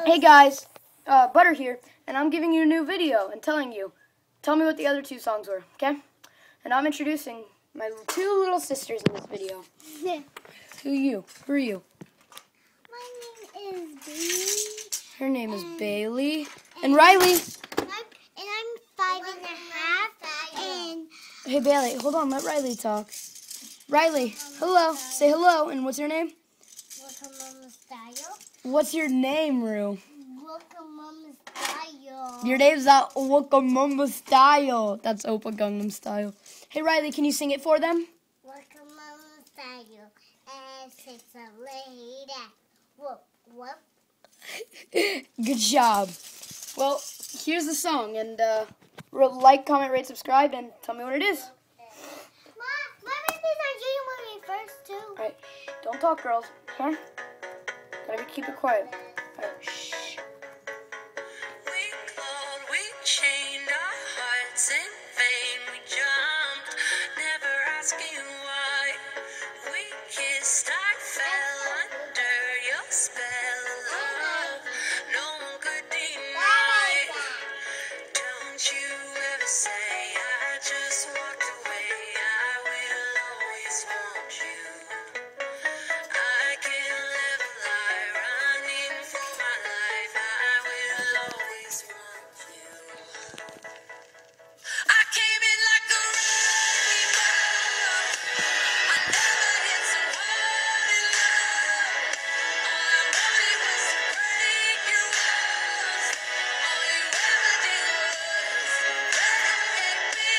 Hey guys, Butter here, and I'm giving you a new video and tell me what the other two songs were, okay? And I'm introducing my two little sisters in this video. Who are you? My name is Bailey. Her name is Bailey. And Riley. And I'm 5.5. And Hey Bailey, hold on, let Riley talk. Riley, hello. Say hello, and what's your name? Mama Style. What's your name, Rue? Mama Style. Your name's not Mama Style. That's Oppa Gangnam Style. Hey Riley, can you sing it for them? Mama Style. And it's a lady. Whoop, whoop. Good job. Well, here's the song, and like, comment, rate, subscribe, and tell me what it is. My baby's Nigerian movie first, too. All right, don't talk, girls. Huh? Gotta keep it quiet. All right, shh. We clawed, we chained our hearts in vain. We jumped, never asking why. We kissed, I fell under your spell of love. No one could deny. Don't you ever say I just walked away. I will always want you. I can live a lie, running for my life. I will always want you. I came in like a wrecking ball. I never hit so hard in love. All I wanted was to break your walls. All you ever did was let me.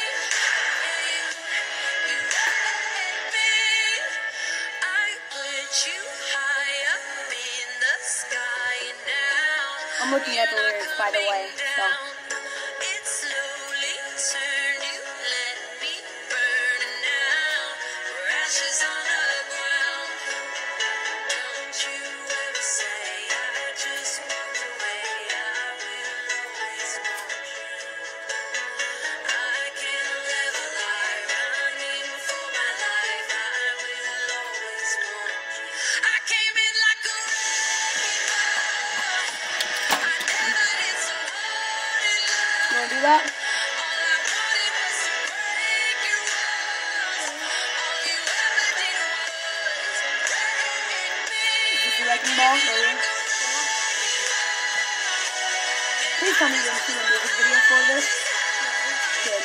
You let me. I put you high up in the sky, and now I'm looking at the lyrics, by the way. So. it slowly turned. You let me burn, and now we're ashes on the ground. Don't you ever say I just walked away. I will always want you. I can live a lie, running for my life. I will always want you. I came in like a wrecking ball. I never did so hard in love. You wanna do that? All I wanted was to break your walls. All you ever did was break me. Is this the wrecking ball? Right here? Please tell me you didn't see the music video for this. Good.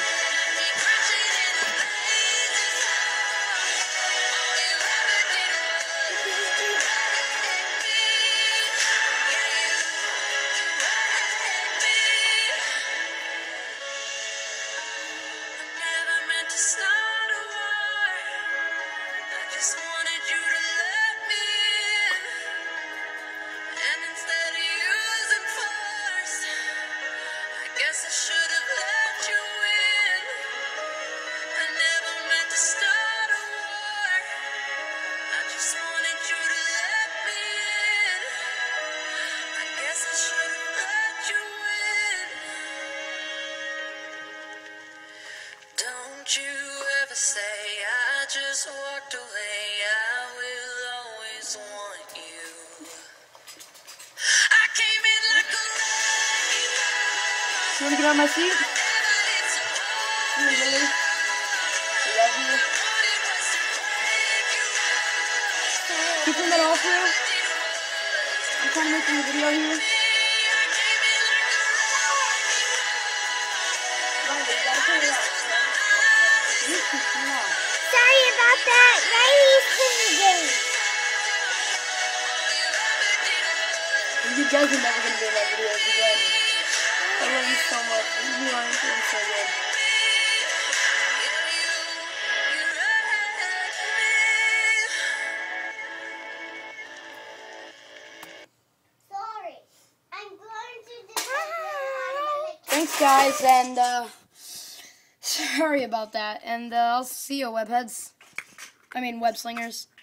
I should have let you in. I never meant to start a war. I just wanted you to let me in. I guess I should have let you in. Don't you ever say I just walked away. I will always want you. I came in like a wrecking ball. You wanna get on my seat? Here, Lily. I love you. Can you turn that off, Rue? I'm trying to make a video here. Riley, you gotta turn it off. You're too small. Sorry about that. Riley's singing. You guys are never gonna be in my videos again. I love you so much. You are doing so good. Sorry. I'm going to do Thanks, guys, and sorry about that. And I'll see you, webheads. I mean, web slingers.